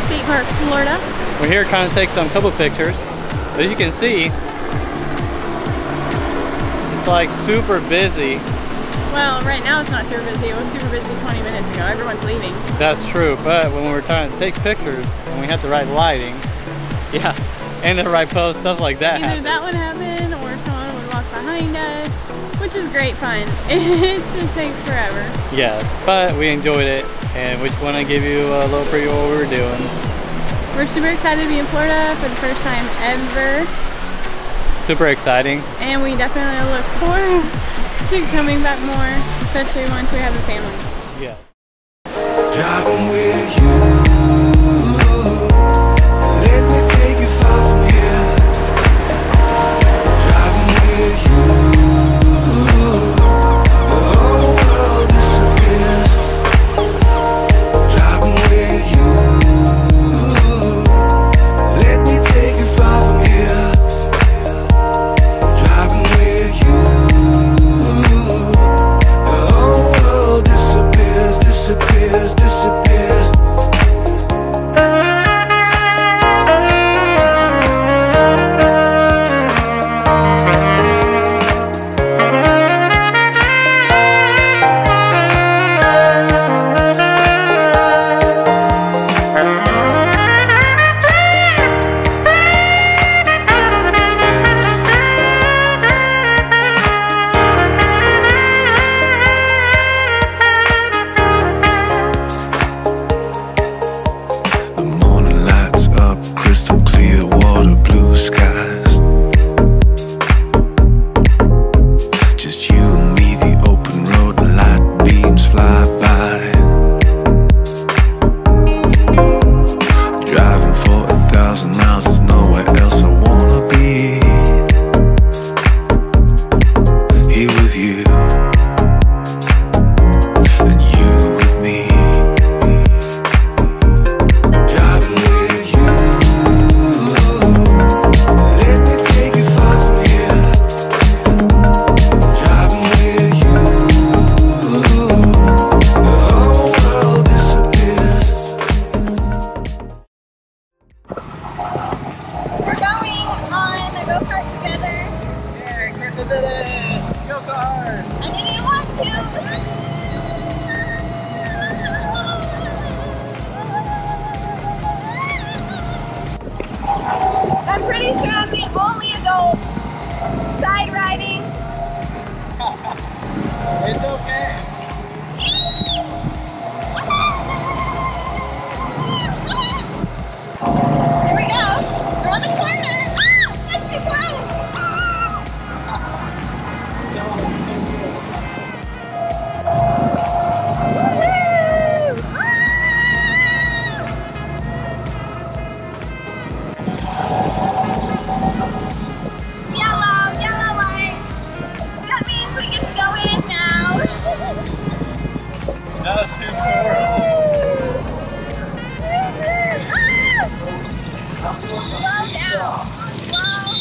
State Park, Florida. We're here trying to take some couple pictures. As you can see, it's like super busy. Well, right now it's not super busy. It was super busy 20 minutes ago. Everyone's leaving. That's true, but when we're trying to take pictures and we have the right lighting, yeah, and the right pose, stuff like that Either that would happen or someone would walk behind us, which is great fun. It just takes forever. Yes, but we enjoyed it, and we just want to give you a little preview of what we were doing. We're super excited to be in Florida for the first time ever. Super exciting. And we definitely look forward to coming back more, especially once we have a family. Yeah. Driving with you, let me take you far from here. Driving with you, the whole world disappears. Driving with you, let me take you far from here. Driving with you, the whole world disappears, disappears, disappears. I'm pretty sure I'm the only adult side riding. It's okay. Here we go. We're on the corner. Ah, that's too close. Yellow light. That means we get to go in now. That was too far. Slow down. Slow down.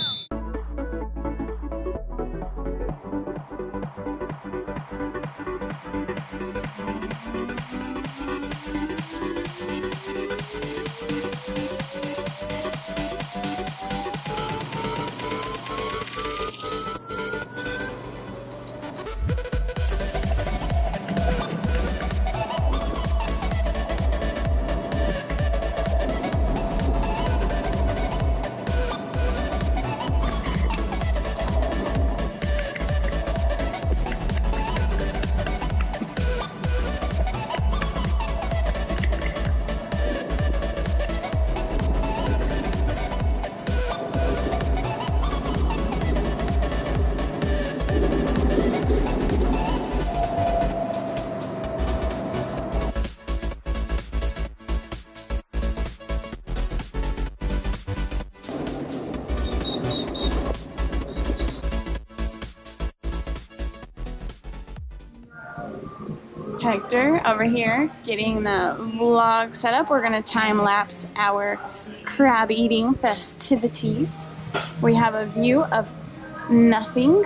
Hector over here getting the vlog set up. We're gonna time lapse our crab eating festivities. We have a view of nothing.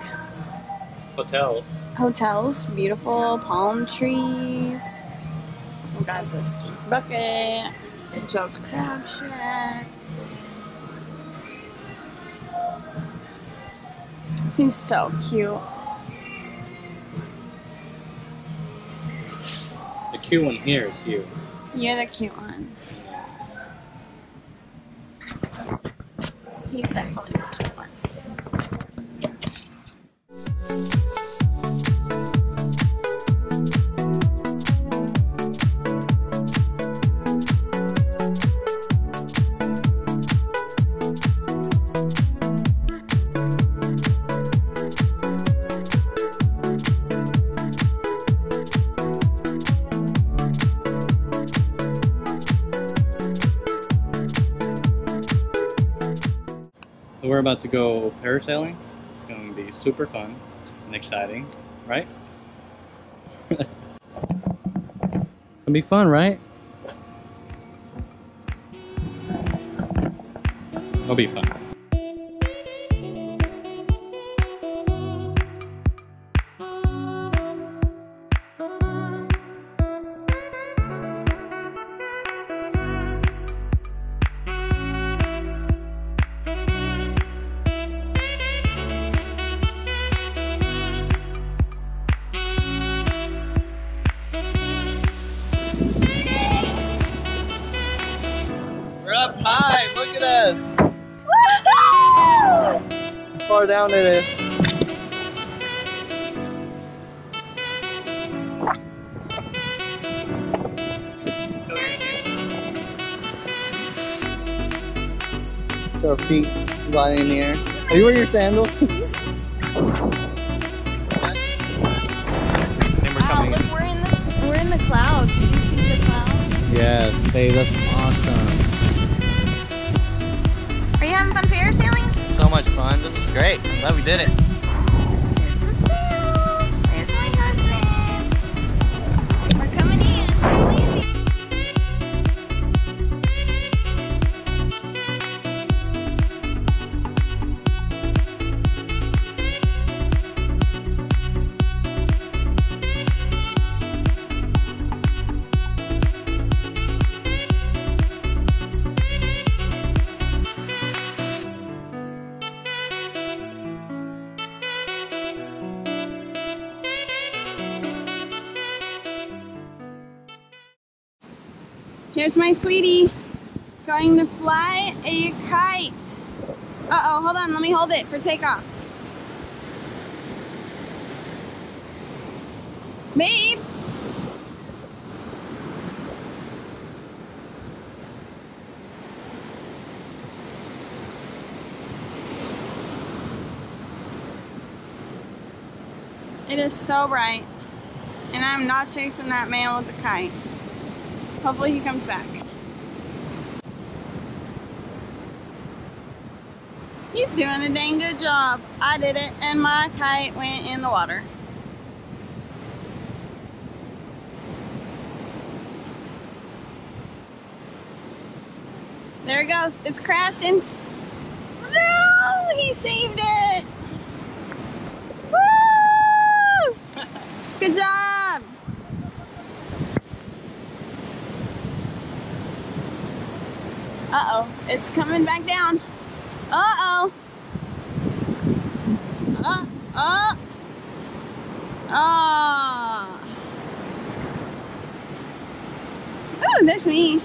Hotels, beautiful palm trees. We've got this bucket Joe's Crab Shack. He's so cute. The cute one here is you. You're the cute one. He's definitely the cute one. So we're about to go parasailing. It's going to be super fun and exciting, right? It'll be fun, right? It'll be fun. We're up high, look at us! How far down it is. Our feet lying in the air. Are you wearing your sandals? And we're coming. Look, we're in the clouds. Did you see the clouds? Yes, babe, that's awesome. Are you having fun parasailing? So much fun. This is great. I'm glad we did it. There's the sail. There's my husband. We're coming in. Here's my sweetie, going to fly a kite. Uh-oh, hold on, let me hold it for takeoff. Babe! It is so bright, and I'm not chasing that man with the kite. Hopefully he comes back. He's doing a dang good job. I did it and my kite went in the water. There it goes. It's crashing. No! He saved it! Woo! Good job! Uh-oh, it's coming back down. Uh-oh. Oh. Oh, there's me.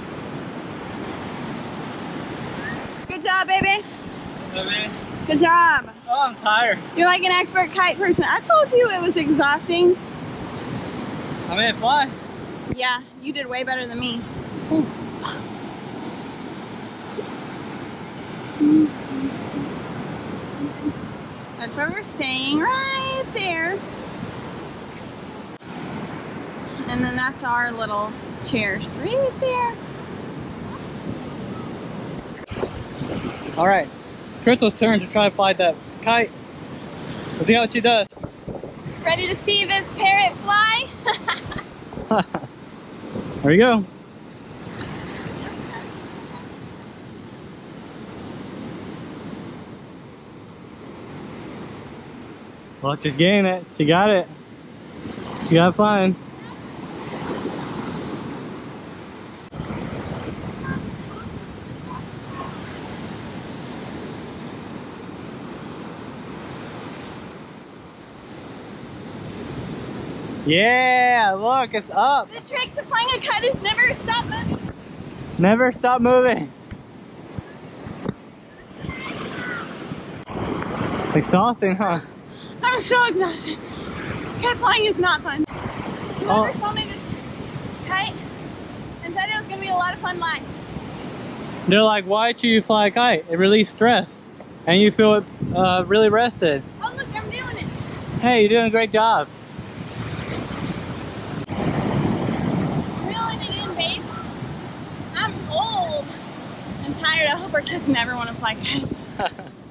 Good job, baby. Okay. Good job. Oh, I'm tired. You're like an expert kite person. I told you it was exhausting. I made it fly. Yeah, you did way better than me. That's where we're staying, right there. And then that's our little chairs right there. All right, Crystal's turn to try to fly that kite. Let's see how she does. Ready to see this parrot fly? There you go. Well, she's getting it. She got it. She got it flying. Yeah, look, it's up. The trick to flying a kite is never stop moving. Never stop moving. It's exhausting, huh? I'm so exhausted. Kite flying is not fun. Whoever Oh. sold me this kite and said it was going to be a lot of fun life. They're like, why should you fly a kite? It relieves stress, and you feel really rested. Oh look, I'm doing it. Hey, you're doing a great job. Reeling it in, babe. I'm old and tired. I hope our kids never want to fly kites.